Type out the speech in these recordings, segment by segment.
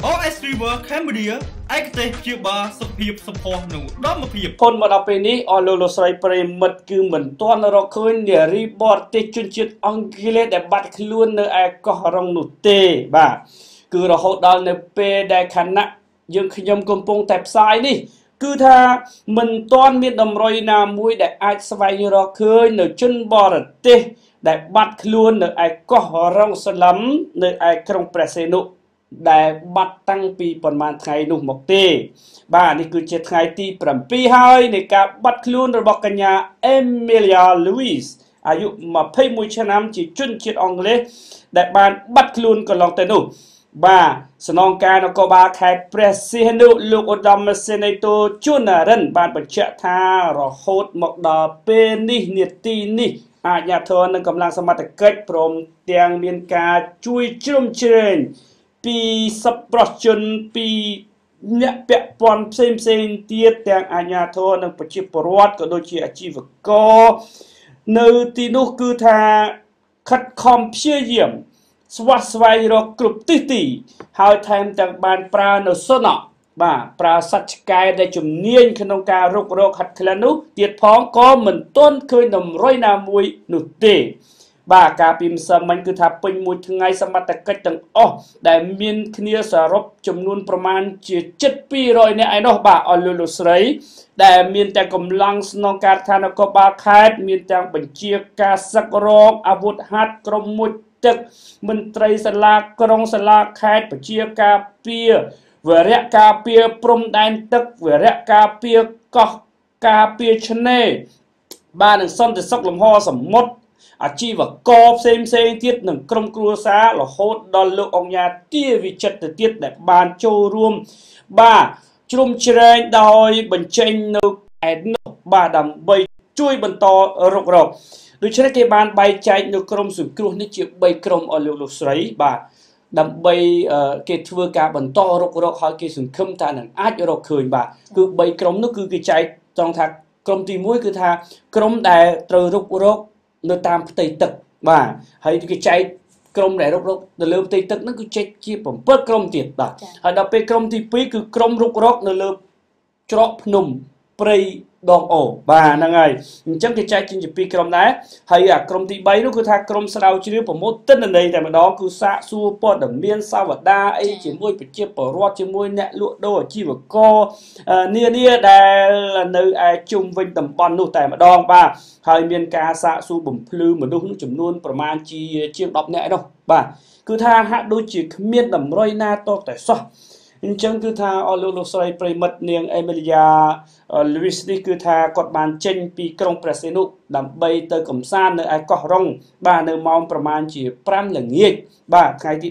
OS River Cambodia ឯកទេសព្យាបាលសុខភាពសម្ផស្សនិងឧត្តមភាពផុនមកដល់ពេលនេះអស់លោកស្រីប្រិមិត្តគឺមិនទាន់រកឃើញនារីបរទេសជនជាតិអង់គ្លេសដែលបាត់ខ្លួននៅឯកោះរ៉ុងនោះទេបាទគឺរហូតដល់នៅពេលដែលខណៈយើងខ្ញុំកំពុងតែផ្សាយនេះគឺថាមិនទាន់មានតម្រុយណាមួយដែលអាចស្វែងរកឃើញនៅជនបរទេសដែលបាត់ខ្លួននៅឯកោះរ៉ុងស្លឹមនៅឯក្រុងព្រះសីហនុដែលបាត់តាំងពីប្រហែលថ្ងៃនោះមកទេបាទនេះគឺជាថ្ងៃទី7ហើយនៃការបាត់ខ្លួនរបស់កញ្ញា Emilia Louise អាយុ21ឆ្នាំជាជនជាតិអង់គ្លេសដែលបានបាត់ខ្លួនកន្លងទៅនោះបាទស្នងការនគរបាលខេត្តព្រះសីហនុលោកឧត្តមសេនីយ៍តូជួននរិនបានបញ្ជាក់ថារហូតមកដល់ពេលនេះនាទីនេះអាជ្ញាធរនិងកម្លាំងសមត្ថកិច្ចព្រមទាំងមានការជួយជ្រោមជ្រែងពីសប្បុរសជនពីអ្នកពាក់ព័ន្ធផ្សេងទៀតទាំងអាជ្ញាធរនិងប្រជាពលរដ្ឋក៏ដូចជាអាជីវករនៅទីនោះគឺថាខិតខំព្យាយាមស្វែងរកគ្រប់ទិសទីហើយថែមទាំងបានប្រើនៅសុនៈបាទប្រើសត្វឆ្កែដែលជំនាញក្នុងការរុករកហាត់ក្លិននោះទៀតផងក៏មិនទាន់ឃើញតម្រុយណាមួយនោះទេបាទការពីម្សិលមិញគឺថាពេញមួយថ្ងៃសមត្ថកិច្ចទាំងអស់ដែលមានគ្នាសរុបចំនួនប្រមាណជា700នាក់ឯនោះបាទអស់លោកស្រីដែលមានតែកម្លាំងស្នងការដ្ឋាននគរបាលខេត្តមានទាំងបញ្ជាការសឹករងអាវុធហត្ថក្រុមមួយទឹកមន្ត្រីសាលាក្រុងសាលាខេត្តបញ្ជាការពារវរៈការពារព្រំដែនទឹកវរៈការពារកោះការពារឆ្នេរបាទនឹងសន្តិសុខលំហសមុទ្រអាជីវករផ្សេងទៀតនិងក្រុមគ្រួសាររហូតដល់លោកអង្គញាទាវិចិត្រទៅទៀតដែលបានចូលរួមបាទជ្រោមជ្រែងដោយបញ្ចេញនៅឯនោះបាទដើម្បីជួយបន្តរុករកដូច្នេះគេបានបែងចែកនៅក្រុមសង្គ្រោះនេះជា3ក្រុមឲ្យលោកស្រីបាទដើម្បីគេធ្វើការបន្តរុករកឲ្យគេសង្ឃឹមថានឹងអាចរកឃើញបាទគឺ3ក្រុមនោះគឺគេចែកត្រង់ថាក្រុមទី1គឺថាក្រុមដែលត្រូវរុករកនៅតាមផ្ទៃទឹកបាទហើយគេចែកក្រុមដែលរុករកនៅលើផ្ទៃទឹកហ្នឹងគឺចែកជា7ក្រុមទៀតបាទហើយដល់ពេលក្រុមទី2គឺក្រុមរុករកនៅលើច្រកភ្នំព្រៃដងអូបាទហ្នឹងហើយអញ្ចឹងគេចែកជា2ក្រុមដែរហើយអាក្រុមទី3នោះគឺថាក្រុមស្រាវជ្រាវប្រមូលទិន្នន័យតែម្ដងគឺសាកសួរព័ត៌មានសាវតាអីជាមួយប្រជាពលរដ្ឋជាមួយអ្នកលក់ដូរអាជីវករនានាដែលនៅឯជុំវិញតំបន់នោះតែម្ដងបាទហើយមានការសាកសួរបំភ្លឺមនុស្សនោះចំនួនប្រមាណជាជាង10នាក់ឯនោះបាទគឺថាហាក់ដូចជាគ្មានតម្រុយណាតតែសោះអញ្ចឹងគឺថាអស់លោកស្រីប្រិមិត្តនាង Emilia Louise នេះគឺថាគាត់បានចេញពីក្រុងព្រះសីហនុដើម្បីទៅកំសាន្តនៅឯកោះរ៉ុងបាទនៅម៉ោងប្រមាណជា5ល្ងាចបាទថ្ងៃទី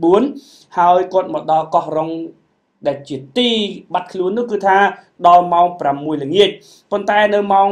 19ហើយគាត់មកដល់កោះរ៉ុងដែលជាទីបាត់ខ្លួននោះគឺថាដល់ម៉ោង6ល្ងាចប៉ុន្តែនៅម៉ោង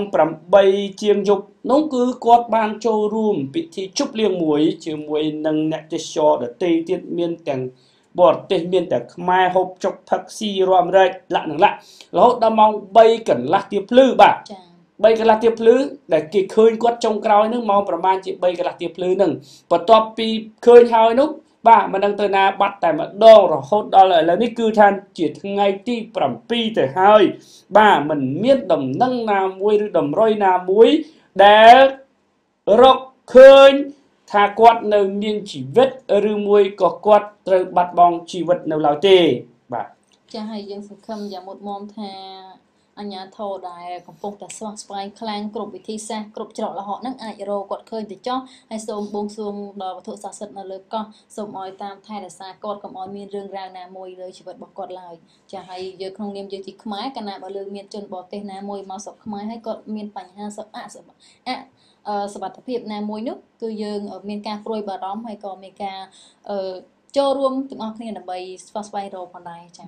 8ជាងយប់នោះគឺគាត់បានចូលរួមពិធីជប់លៀងមួយជាមួយនឹងអ្នកទេសចរដទៃទៀតមានទាំងបរទេសមានតែខ្មែរហូបចុកផឹកស៊ីរួមរែកលាក់នឹងលាក់រហូតដល់ម៉ោង3កន្លះទៀបភ្លឺបាទចា៎3កន្លះទៀបភ្លឺដែលគេឃើញគាត់ចុងក្រោយនឹងម៉ោងប្រហែលជា3កន្លះទៀបភ្លឺនឹងបន្ទាប់ពីឃើញហើយនោះបាទមិនដឹងទៅណាបាត់តែម្ដងរហូតដល់ឥឡូវនេះគឺថាជាថ្ងៃទី7ទៅហើយបាទមិនមានដំណឹងណាមួយឬតម្រុយណាមួយដែលរកឃើញថាគាត់នៅមានជីវិតឬមួយក៏គាត់ត្រូវបាត់បង់ជីវិតនៅឡើយទេបាទចា៎ហើយយើងសង្ឃឹមយ៉ាងមុតមមថាអញ្ញាធរដែលកំពុងតែស្វះស្វែងខ្លាំងគ្រប់វិធីសាស្ត្រគ្រប់ច្រកល្ហកហ្នឹងអាចរកគាត់ឃើញទៅចោះហើយសូមបួងសួងដល់វត្ថុស័ក្តិសិទ្ធិនៅលើកោះសូមឲ្យតាមថែរក្សាគាត់កុំឲ្យមានរឿងរ៉ាវណាមួយលើជីវិតរបស់គាត់ឡើយចា៎ហើយយើងក្នុងនាមយើងជាខ្មែរកាលណាបើលើមានជនបរទេសណាមួយមកស្រុកខ្មែរហើយគាត់មានបញ្ហាសុខភាពណាមួយនោះគឺយើងមានការព្រួយបារម្ភហើយក៏មានការចូលរួមទាំងអស់គ្នាដើម្បីស្វែងរកផងដែរចា៎